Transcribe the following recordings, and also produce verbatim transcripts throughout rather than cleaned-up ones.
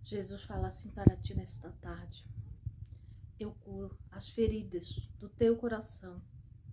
Jesus fala assim para ti nesta tarde: eu curo as feridas do teu coração.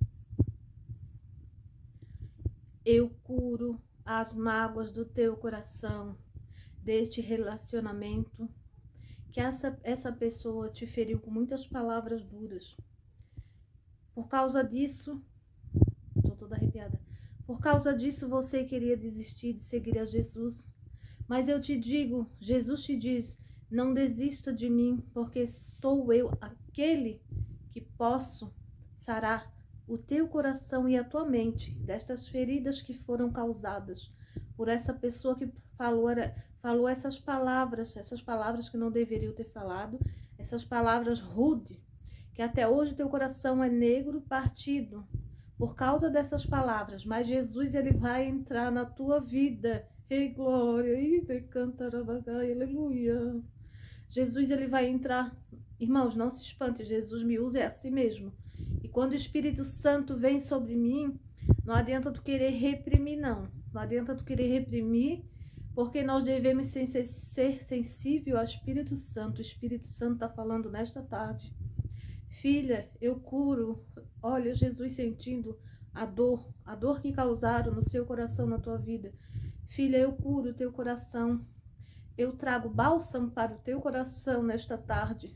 Eu curo as mágoas do teu coração, deste relacionamento, que essa, essa pessoa te feriu com muitas palavras duras. Por causa disso, estou toda arrepiada, por causa disso você queria desistir de seguir a Jesus. Mas eu te digo, Jesus te diz, não desista de mim, porque sou eu aquele que posso sarar o teu coração e a tua mente destas feridas que foram causadas por essa pessoa que falou, falou essas palavras, essas palavras que não deveriam ter falado, essas palavras rudes, que até hoje teu coração é negro, partido, por causa dessas palavras. Mas Jesus, ele vai entrar na tua vida. Ei, glória, aleluia. Jesus, ele vai entrar. Irmãos, não se espante, Jesus me usa, é assim mesmo. E quando o Espírito Santo vem sobre mim, não adianta tu querer reprimir, não. Não adianta tu querer reprimir, porque nós devemos ser sensível ao Espírito Santo. O Espírito Santo está falando nesta tarde. Filha, eu curo. Olha, Jesus sentindo a dor, a dor que causaram no seu coração, na tua vida. Filha, eu curo o teu coração. Eu trago bálsamo para o teu coração nesta tarde.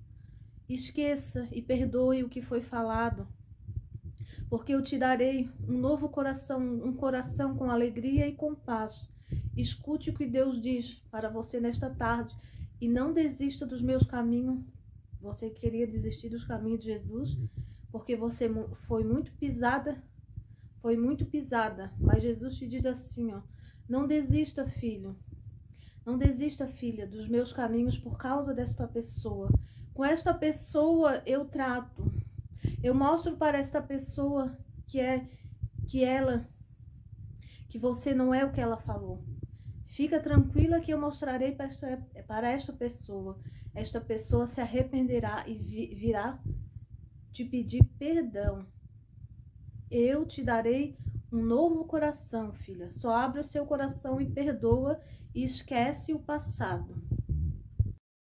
Esqueça e perdoe o que foi falado, porque eu te darei um novo coração, um coração com alegria e com paz. Escute o que Deus diz para você nesta tarde e não desista dos meus caminhos. Você queria desistir dos caminhos de Jesus, porque você foi muito pisada, foi muito pisada, mas Jesus te diz assim, ó, não desista, filho, não desista, filha, dos meus caminhos por causa desta pessoa. Com esta pessoa eu trato, eu mostro para esta pessoa que é, que ela, que você não é o que ela falou. Fica tranquila que eu mostrarei para esta, para esta pessoa. Esta pessoa se arrependerá e virá te pedir perdão. Eu te darei um novo coração, filha. Só abre o seu coração e perdoa e esquece o passado.